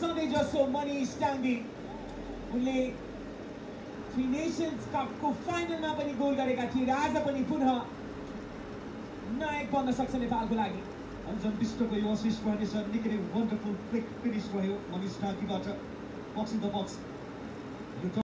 सधैँ जसो मनीष डाङ्गी उनले थ्री नेशन्स कपको फाइनलमा पनि गोल गरेका थिए र आज पनि पुनः नायक बन्न सक्छ नेपालको लागि। Anjan Bista यो असिस्ट गर्नेछ निकै नै वन्डरफुल क्विक फिनिश रह्यो मनिष डाङ्गीबाट बक्स इन द बक्स।